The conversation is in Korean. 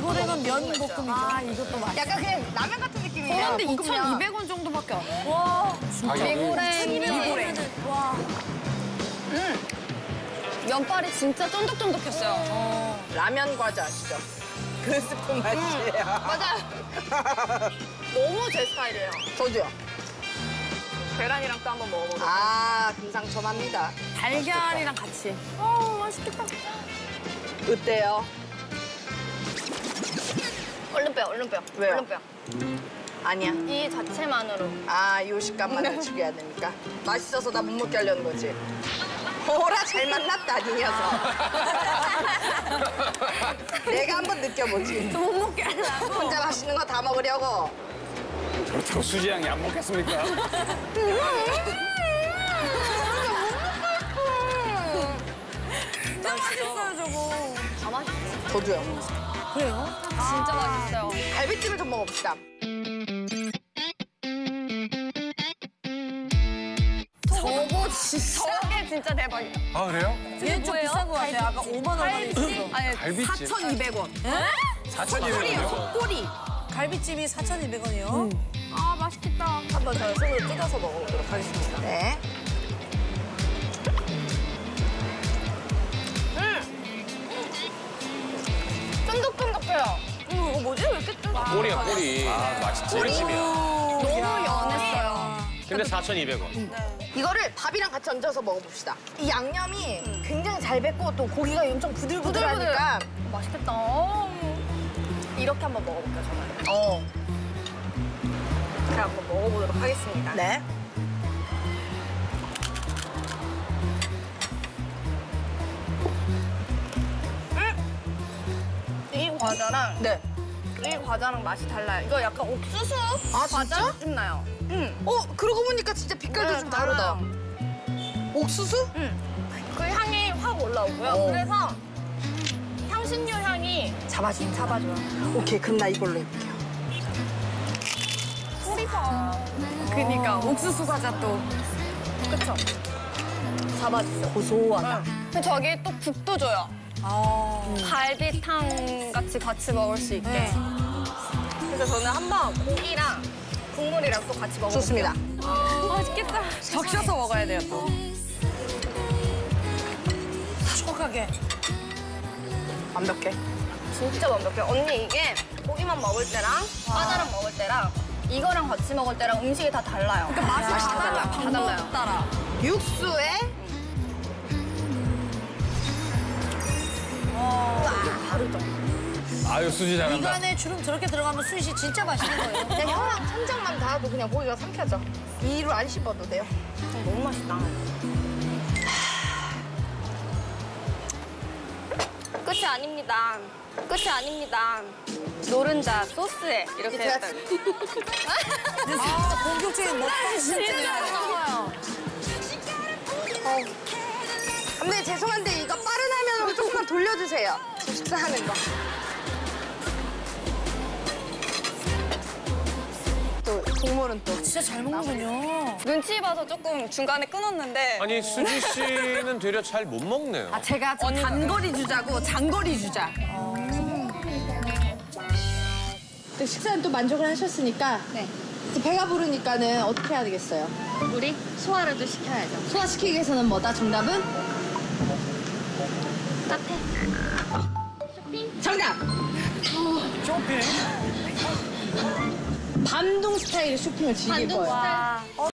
이거는 면 볶음이죠. 아, 이것도 맛있어. 약간 그냥 라면 같은 느낌이에요. 그런데 2,200원 정도밖에 안 해. 와, 미고랭. 와. 면발이 진짜 쫀득쫀득했어요. 라면 과자 아시죠? 그 스푼 맛이에요. 맞아요. 너무 제 스타일이에요. 저도요. 계란이랑 또 한번 먹어보세요. 아, 금상첨화입니다. 달걀이랑 같이. 맛있겠다. 어때요? 얼른 빼요, 얼른 빼요. 왜요? 얼른 빼요. 아니야. 이 자체만으로. 아, 이 식감만 죽여야 되니까. 맛있어서 나 못 먹게 하려는 거지. 호라 잘 만났다, 이 녀석. 내가 한번 느껴보지. 못 먹게 하려고. 혼자 맛있는 거 다 먹으려고. 그렇다고 수지 양이 안 먹겠습니까? 진짜 맛있어요, 저거. 다 맛있어요. 저도요. 그래요? 진짜 맛있어요. 갈비찜을 좀 먹어봅시다. 저거 진짜. 저게 진짜 대박이다. 아, 그래요? 얘는 좀 비싼 것 같아요. 아까 5만 원까지 있어서. 아니, 갈비찜. 4,200원. 4,200원이요? 꼬리. 갈비찜이 4,200원이요. 아, 맛있겠다. 한번 저희 손으로 뜯어서 먹어보도록 하겠습니다. 네. 쫀득쫀득해요. 이거 뭐지? 왜 이렇게 쫀득? 꼬리야, 꼬리. 아, 맛있지. 꼬리찜이야. 너무 연했어요. 근데 4,200원. 이거를 밥이랑 같이 얹어서 먹어봅시다. 이 양념이 굉장히 잘 뱄고 또 고기가 엄청 부들부들하니까. 맛있겠다. 이렇게 한번 먹어볼게요, 저는. 제가 한번 먹어보도록 하겠습니다. 네. 이 과자랑 네. 이 과자랑 맛이 달라요. 이거 약간 옥수수 과자 진짜? 느낌 나요. 그러고 보니까 진짜 빛깔도 좀 다르다. 옥수수? 그 향이 확 올라오고요. 어. 그래서 향신료 향이 잡아줘요. 오케이, 그럼 나 이걸로 해볼게요. 소리 봐. 그니까 옥수수 과자 또. 그쵸? 잡아주죠. 고소하다. 그 저기 또 국도 줘요. 갈비탕 같이 먹을 수 있게. 그래서 저는 한번 고기랑 국물이랑 또 같이 먹어볼게요. 좋습니다. 맛있겠다. 적셔서 먹어야 돼요, 또. 촉촉하게. 완벽해. 진짜 완벽해요. 언니 이게 고기만 먹을 때랑 과자랑 먹을 때랑 이거랑 같이 먹을 때랑 음식이 다 달라요. 그러니까 맛이 다 달라. 다 달라요. 따라. 육수에 다르죠. 아유, 수지 이거 잘한다. 안에 주름 저렇게 들어가면 수지 씨 진짜 맛있는 거예요. 그냥 혀랑 천장만 닿아도 그냥 고기가 삼켜져. 이로 안 씹어도 돼요. 너무 맛있다. 끝이 아닙니다. 끝이 아닙니다. 노른자 소스에 이렇게 제가 했어요. 아, 본격적인 먹방 진짜 시즌이에요. 먹어요. 근데 죄송한데 이거 빠른 화면으로 조금만 돌려주세요. 저 식사하는 거. 또 국물은 또. 진짜 잘 먹는군요. 눈치 봐서 조금 중간에 끊었는데 아니, 수지 씨는 되려 잘 못 먹네요. 제가 좀 단거리 주자고 장거리 주자. 또 식사는 또 만족을 하셨으니까 네. 이제 배가 부르니까는 어떻게 해야 되겠어요? 우리 소화를 또 시켜야죠. 소화시키기 위해서는 뭐다? 정답은? 카페. 정답! 쇼핑. 밤동 스타일의 쇼핑을 즐길 거예요. 와.